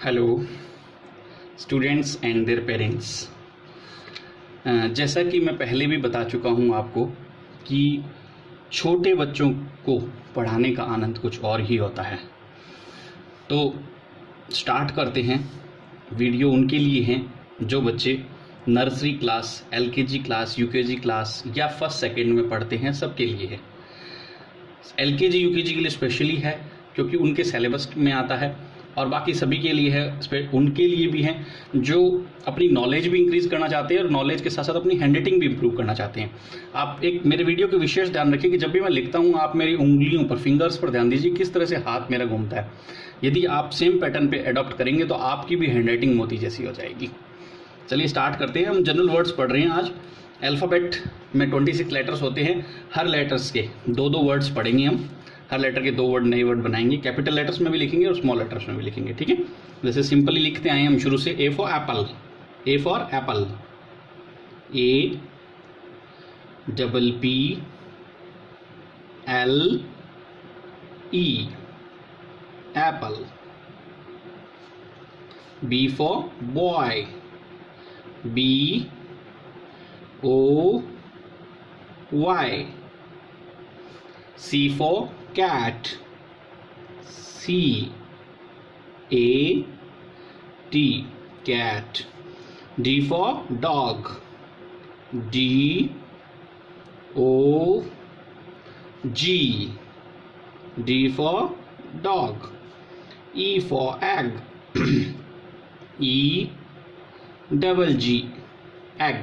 Hello students and their parents. जैसा कि मैं पहले भी बता चुका हूं आपको कि छोटे बच्चों को पढ़ाने का आनंद कुछ और ही होता है। तो स्टार्ट करते हैं। वीडियो उनके लिए हैं जो बच्चे nursery class, LKG class, UKG class या फर्स्ट सेकेंड में पढ़ते हैं, सबके लिए है। एलकेजी यूकेजी के लिए स्पेशली है क्योंकि उनके सिलेबस में आता है, और बाकी सभी के लिए है। उनके लिए भी है जो अपनी नॉलेज भी इंक्रीज करना चाहते हैं और नॉलेज के साथ साथ अपनी हैंड राइटिंग भी इंप्रूव करना चाहते हैं। आप एक मेरे वीडियो के विशेष ध्यान रखिए कि जब भी मैं लिखता हूं आप मेरी उंगलियों पर, फिंगर्स पर ध्यान दीजिए किस तरह से हाथ मेरा घूमता है। यदि आप सेम पैटर्न पे अडॉप्ट करेंगे तो आपकी भी हैंड राइटिंग मोती जैसी हो जाएगी। चलिए स्टार्ट करते हैं। हम जनरल वर्ड्स पढ़ रहे हैं आज। अल्फाबेट में 26 लेटर्स होते हैं। हर लेटर्स के दो दो वर्ड्स पढ़ेंगे हम। हर लेटर के दो वर्ड नए वर्ड बनाएंगे। कैपिटल लेटर्स में भी लिखेंगे और स्मॉल लेटर्स में भी लिखेंगे, ठीक है। जैसे सिंपली लिखते आए हम शुरू से। A for apple, A for apple, A double P L E, apple. B for boy, B O Y. C for cat, C A T, cat. D for dog, D O G, D for dog. E for egg, E double G, egg.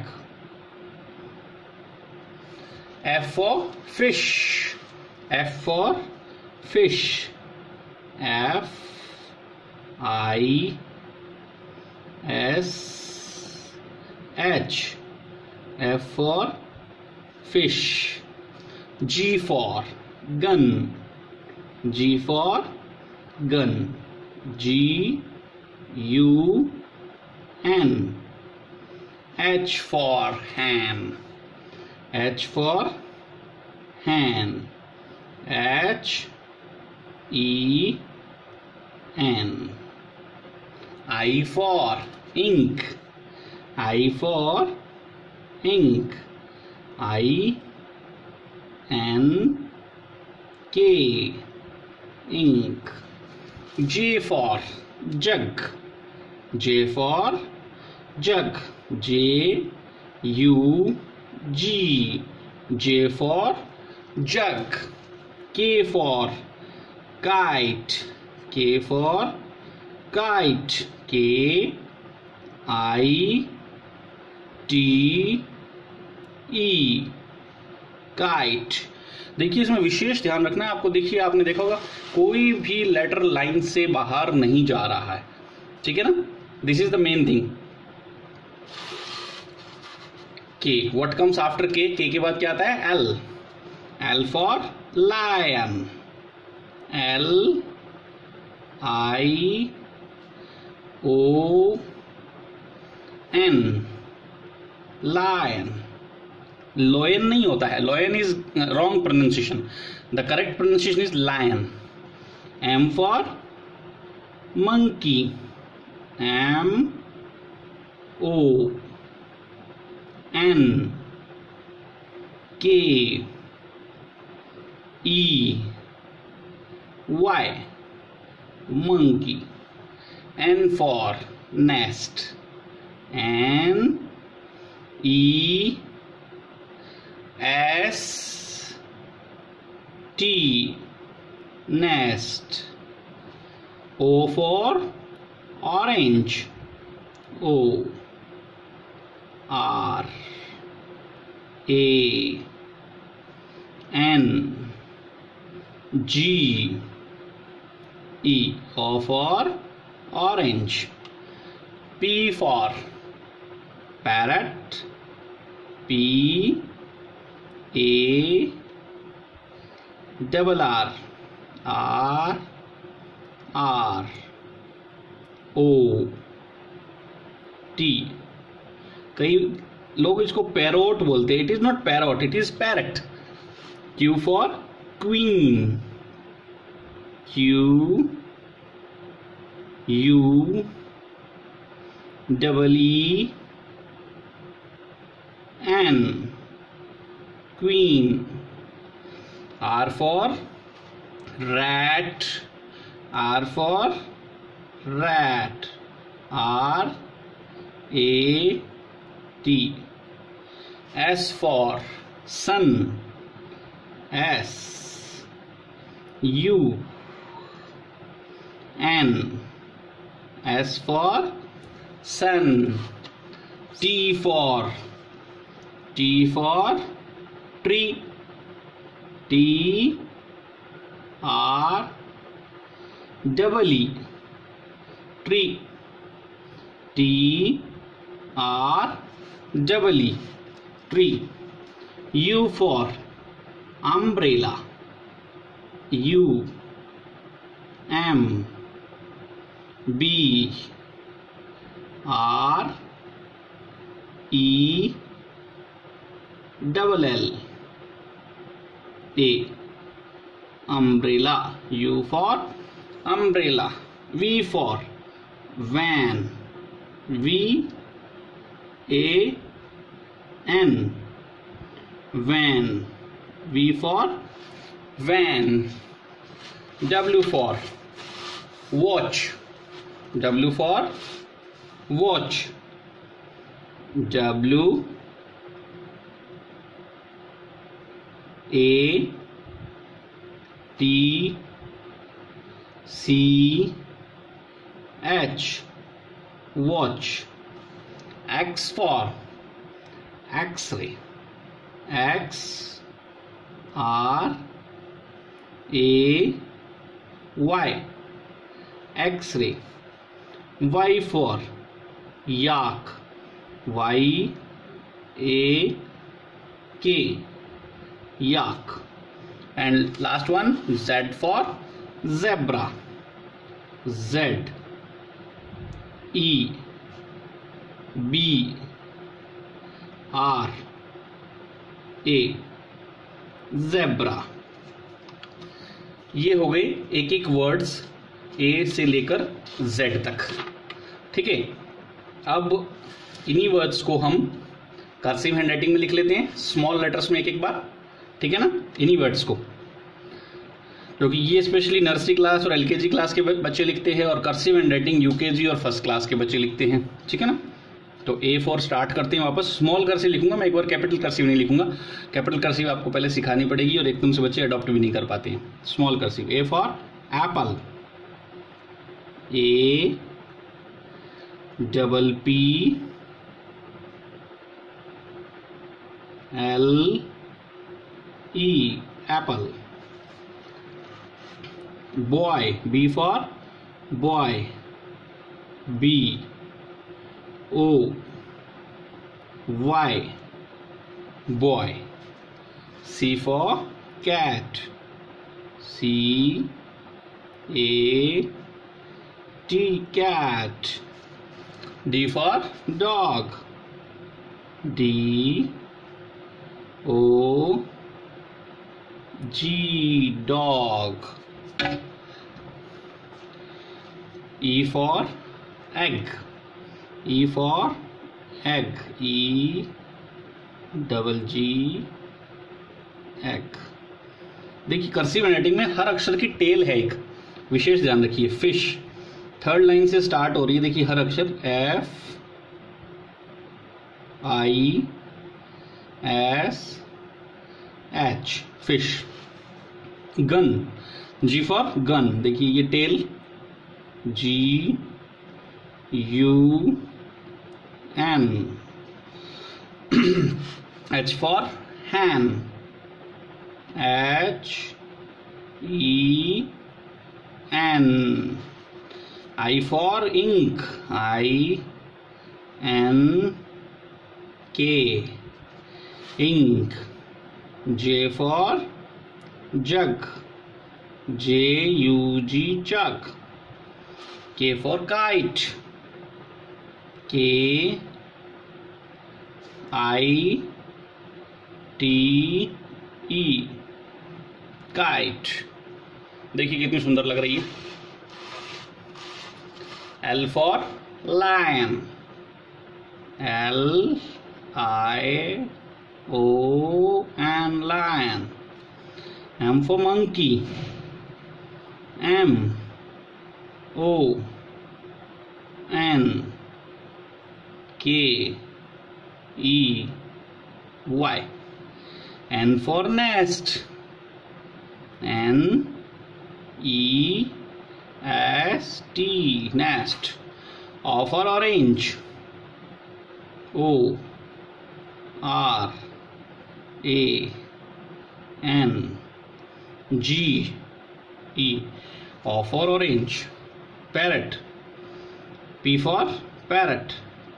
F for fish, F for fish, F I S H, F for fish. G for gun, G for gun, G U N. H for hen, H for hen, H E N. I for ink, I for ink, I N K, ink. J for jug, J for jug, J U G, J for jug. K for kite, K for kite, K I T E, kite. देखिए इसमें विशेष ध्यान रखना है आपको। देखिए आपने देखा होगा कोई भी लेटर लाइन से बाहर नहीं जा रहा है, ठीक है ना। This is the main thing. K, what comes after K? K के बाद क्या आता है? L, L for lion, L I O N, lion. Lion नहीं होता है, lion is wrong pronunciation. The correct pronunciation is lion. M for monkey, M O N K E Y, monkey. N for nest, N E S T, nest. O for orange, O R A N G E, O for orange. P for parrot, P A double R R R O T। कई लोग इसको parrot बोलते हैं। It is not parrot, it is parrot. Q for queen, Q U double E N, queen. R for rat, R for rat, R A T. S for sun, S U N, S for sun. T for tree, T R double E, tree, T R double E, tree. U for umbrella, U M B R E double L A, umbrella. U for umbrella. V for van, V A N, van. V for van. W for watch, W for watch, W A T C H, watch. X for X-ray, X R A Y, X-ray. Y for yak, Y A K, yak. And last one, Z for zebra, Z E B R A, zebra. ये हो गए एक एक words ए से लेकर Z तक, ठीक है। अब इन्हीं वर्ड्स को हम कर्सिव हैंडराइटिंग में लिख लेते हैं, स्मॉल लेटर्स में एक एक बार, ठीक है ना। इन्हीं वर्ड्स को, क्योंकि ये स्पेशली नर्सरी क्लास और एलकेजी क्लास के बच्चे लिखते हैं और कर्सिव हैंडराइटिंग यूकेजी और फर्स्ट क्लास के बच्चे लिखते हैं, ठीक है ना। तो ए फॉर स्टार्ट करते हैं वापस। स्मॉल कर्सिव लिखूंगा मैं, एक बार कैपिटल कर्सिव नहीं लिखूंगा। कैपिटल कर्सिव आपको पहले सिखानी पड़ेगी और एकदम से बच्चे अडॉप्ट भी नहीं कर पाते हैं। Small cursive, A for apple, A double P L E, apple. Boy, B for boy, B O Y, boy. C for cat, C A T, cat. D for dog, D O G, dog. E for egg, E for egg, E double G, egg। देखिए cursive handwriting में हर अक्षर की tell है, एक विशेष ध्यान रखिए। फिश थर्ड लाइन से स्टार्ट हो रही है, देखिए हर अक्षर F I S H, fish. Gun, G for gun, देखिए ये tail G U N। H for hen, H E N। I for ink, I N K, ink। J for jug, J U G, jug। K for kite, K I T E, kite। देखिए कितनी सुंदर लग रही है। L for lion. L-I-O-N, lion. M for monkey. M-O-N-K-E-Y. N for nest. N-E-S-T, nest. O for orange. O-R-A-N-G-E. O for orange. Parrot. P for parrot.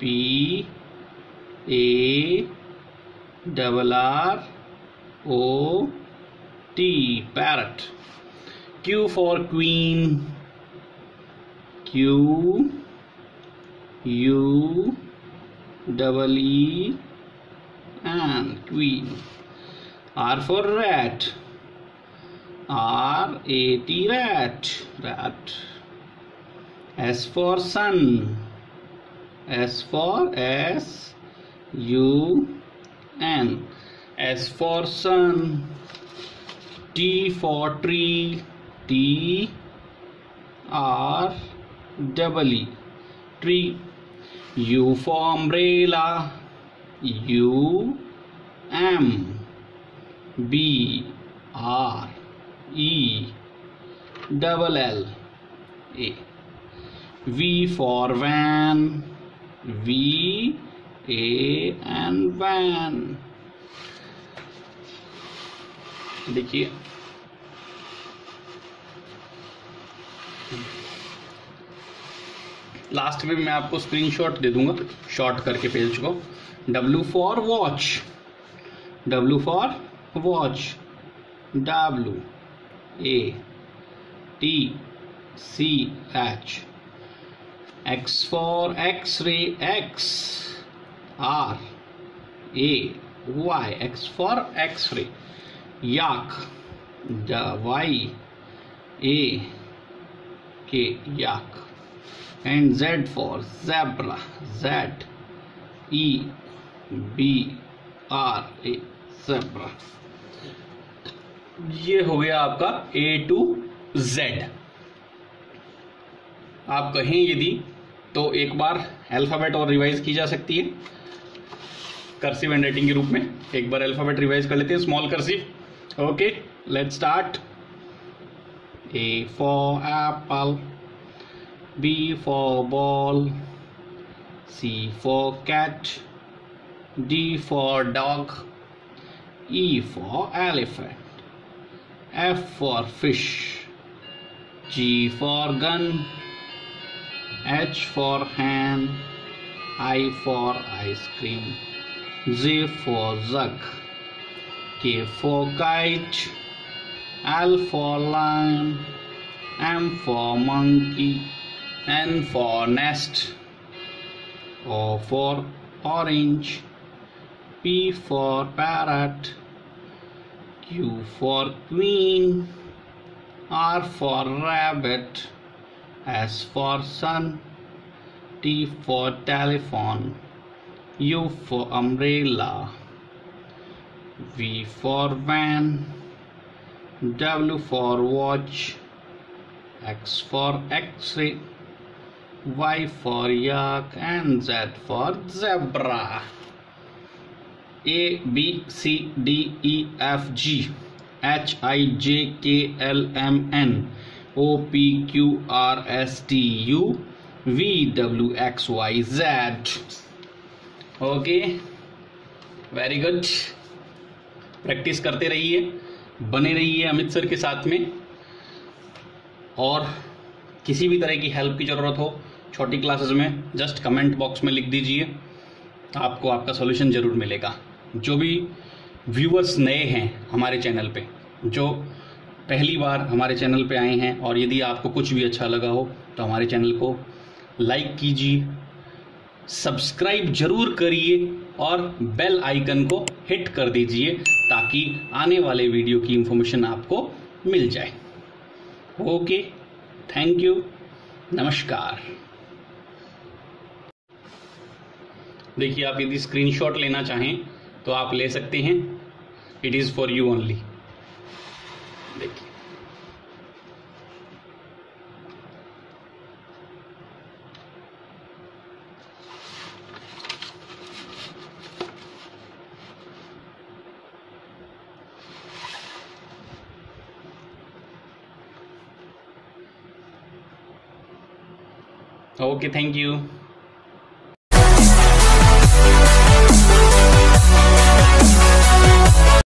P-A-R-R-O-T, parrot. Q for queen. Q-U-E-E-N, queen. R for rat. R-A-T, rat, rat. S for sun. S for S-U-N, S for sun. T for tree. T-R-E-E, tree. U for umbrella. U-M-B-R-E-L-L-A. V for van. V-A-N, van. देखिए last में मैं आपको screenshot दे दूंगा short करके page को. W for watch. W for watch. W-A-T-C-H. X for X-ray. X-R-A-Y, X for X-ray. Yak. Y-A-K, yak. And Z for zebra. Z-E-B-R-A, zebra. ये हो गया आपका A to Z. आप कहें यदि तो एक बार अल्फाबेट और रिवाइज की जा सकती है कर्सिव हैंडराइटिंग के रूप में. एक बार अल्फाबेट रिवाइज कर लेते हैं. Small cursive. Okay, let's start. A for apple. B for ball. C for cat. D for dog. E for elephant. F for fish. G for gun. H for hand. I for ice cream. Z for jug. K for kite. L for lion. M for monkey. N for nest. O for orange. P for parrot. Q for queen. R for rabbit. S for sun. T for telephone. U for umbrella. V for van. W for watch. X for X-ray. Y for yak and Z for zebra. A, B, C, D, E, F, G, H, I, J, K, L, M, N, O, P, Q, R, S, T, U, V, W, X, Y, Z. Okay, very good. Practice करते रहिए, बने रहिए Amit sir के साथ में. और किसी भी तरह की हेल्प की ज़रूरत हो छोटी क्लासेस में, जस्ट कमेंट बॉक्स में लिख दीजिए, आपको आपका सॉल्यूशन ज़रूर मिलेगा. जो भी व्यूअर्स नए हैं हमारे चैनल पे, जो पहली बार हमारे चैनल पे आए हैं, और यदि आपको कुछ भी अच्छा लगा हो तो हमारे चैनल को लाइक कीजिए, सब्सक्राइब जरूर करिए और बेल आइकन को हिट कर दीजिए ताकि आने वाले वीडियो की इंफॉर्मेशन आपको मिल जाए. ओके, थैंक यू, नमस्कार. देखिए, आप यदि स्क्रीनशॉट लेना चाहें तो आप ले सकते हैं, it is for you only. देखिए, ओके, थैंक यू।